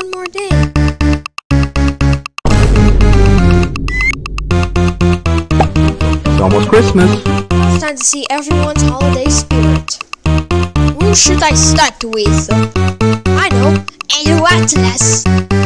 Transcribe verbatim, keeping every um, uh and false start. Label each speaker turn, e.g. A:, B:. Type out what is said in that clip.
A: one more day.
B: It's almost Christmas.
A: It's time to see everyone's holiday spirit. Who should I start with? I know, Edu Atlas.